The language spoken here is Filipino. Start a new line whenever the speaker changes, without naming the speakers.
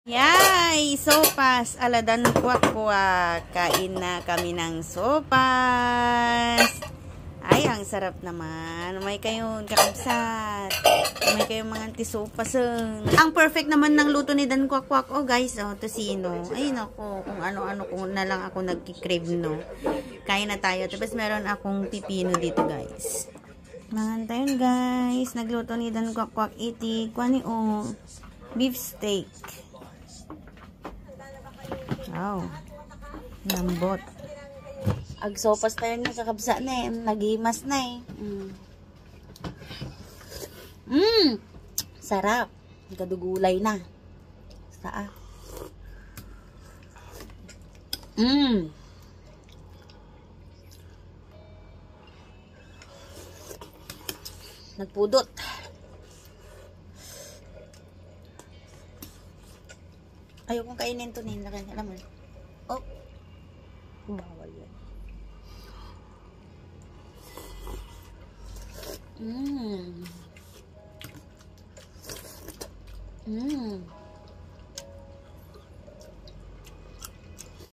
Yay! Sopas! Aladan kwak-kwak. Kain na kami ng sopas. Ay, ang sarap naman. May kayong kakabsat. May kayong mga antisopas. Ang perfect naman ng luto ni Dan Kwak-Kwak. Oh, guys, oh, tosino. Ay, naku. Kung ano-ano kung na lang ako nag-crave, no. Kain na tayo. Tapos meron akong pipino dito, guys. Mangan tayo, guys. Nagluto ni Dan Kwak-Kwak. Iti. Kwani, oh. Beef steak. Wow. Lambot. Agsopas tayo na kakabsa na eh. Naghimas na eh. Sarap. Kadugulay na. Saa. Nagpudot. Ayokong kainin to nin. Alam mo. Oh. Bawal yan.